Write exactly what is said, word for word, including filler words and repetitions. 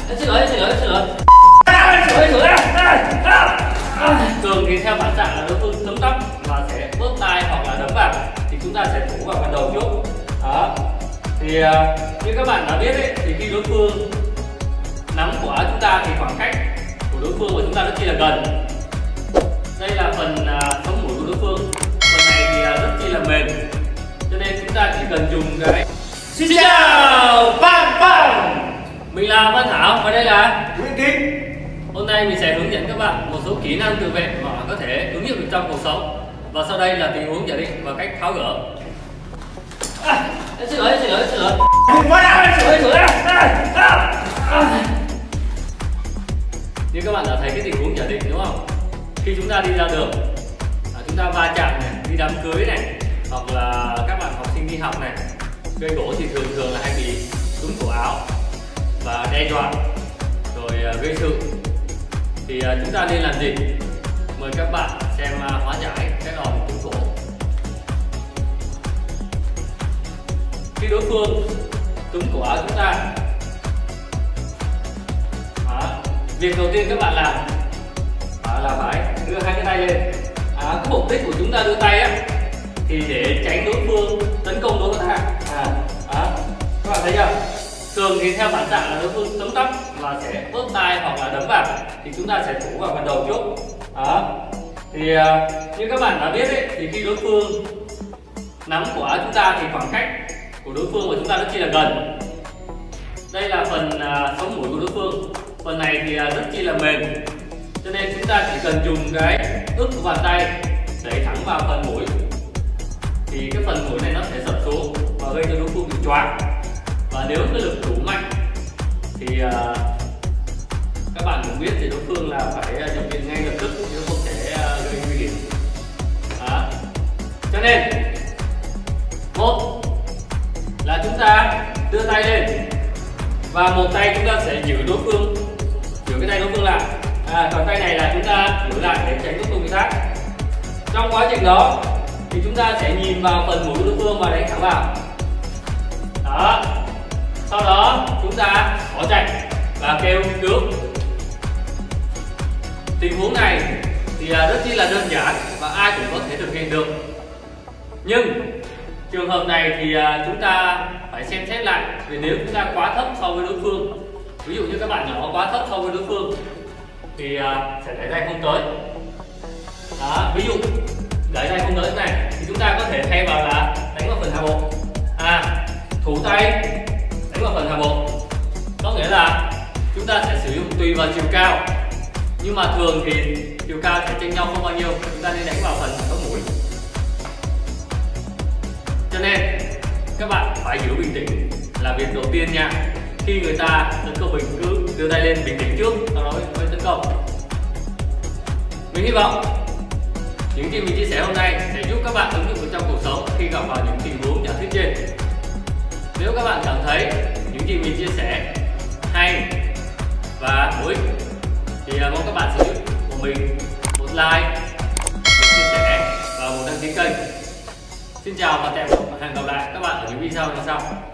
em xin lỗi, em xin lỗi, em xin lỗi. À, xin lỗi, xin lỗi. À, à, à. Thường thì theo phản xạ là đối phương tấm tắp và sẽ bóp tai hoặc là đấm vào, thì chúng ta sẽ thủ vào phần đầu trước. Đó. Thì uh, như các bạn đã biết ấy, thì khi đối phương nắm quả chúng ta thì khoảng cách của đối phương và chúng ta rất chi là gần. Đây là phần uh, sống mũi của đối phương. Phần này thì uh, rất chi là mềm, cho nên chúng ta chỉ cần dùng cái. Xin chào, bang bang. Mình là Văn Thảo và đây là Nguyễn Kim. Hôm nay mình sẽ hướng dẫn các bạn một số kỹ năng tự vệ mà có thể ứng dụng được trong cuộc sống. Và sau đây là tình huống giả định và cách tháo gỡ. À, em xin lỗi, em xin lỗi, em xin lỗi. Em xin lỗi, xin lỗi. À, à, à. Như các bạn đã thấy cái tình huống giả định đúng không? Khi chúng ta đi ra đường, à, chúng ta va chạm này, đi đám cưới này, hoặc là các bạn học sinh đi học này, gây gỗ thì thường thường là hay bị túm cổ áo và đe dọa rồi uh, gây sự. Thì uh, chúng ta nên làm gì? Mời các bạn xem uh, hóa giải cái đòn túm cổ. Khi đối phương túm cổ áo chúng ta, đó, việc đầu tiên các bạn làm đó là phải đưa hai cái tay lên. À, cái mục đích của chúng ta đưa tay á thì để tránh đối phương tấn công đối với ta. À, đó, các bạn thấy chưa? Thường thì theo phản xạ là đối phương tấm tắp và sẽ bóp tai hoặc là đấm vào, thì chúng ta sẽ thủ vào phần đầu trước. Đó. Thì uh, như các bạn đã biết ấy, thì khi đối phương nắm quả chúng ta thì khoảng cách của đối phương và chúng ta rất chi là gần. Đây là phần uh, sống mũi của đối phương. Phần này thì uh, rất chi là mềm, cho nên chúng ta chỉ cần dùng cái ức của bàn tay đẩy thẳng vào phần mũi, thì cái phần mũi này nó sẽ sập xuống và gây cho đối phương bị choáng. Và nếu cái lực đủ mạnh thì uh, các bạn cũng biết thì đối phương là phải nhập viện ngay lập tức, chứ không thể uh, gây nguy hiểm. Đó. Cho nên một là chúng ta đưa tay lên và một tay chúng ta sẽ giữ đối phương, giữ cái tay đối phương lại. À, còn tay này là chúng ta giữ lại để tránh đối phương bị tác. Trong quá trình đó thì chúng ta sẽ nhìn vào phần mũi của đối phương và đánh thẳng vào. Đó. Sau đó chúng ta bỏ chạy và kêu cứu. Tình huống này thì rất chi là đơn giản và ai cũng có thể thực hiện được. Nhưng trường hợp này thì chúng ta phải xem xét lại, vì nếu chúng ta quá thấp so với đối phương, ví dụ như các bạn nhỏ quá thấp so với đối phương thì sẽ đẩy tay không tới. Đó, ví dụ đẩy tay không tới thế này thì chúng ta có thể thay vào là đánh vào phần hạ bộ. À, thủ tay đánh vào phần hạ bộ, có nghĩa là chúng ta sẽ sử dụng tùy vào chiều cao, nhưng mà thường thì chiều cao sẽ chênh nhau không bao nhiêu, chúng ta nên đánh vào phần sống mũi. Cho nên các bạn phải giữ bình tĩnh là việc đầu tiên nha. Khi người ta tấn công mình cứ đưa tay lên bình tĩnh trước, sau đó mới tấn công. Mình hy vọng những gì mình chia sẻ hôm nay sẽ giúp các bạn ứng dụng được trong cuộc sống khi gặp vào những tình huống giả thiết trên. Nếu các bạn cảm thấy những gì mình chia sẻ hay và hữu ích thì mong các bạn sẽ giúp của mình một like, một chia sẻ và một đăng ký kênh. Xin chào và hẹn gặp lại các bạn ở những video lần sau.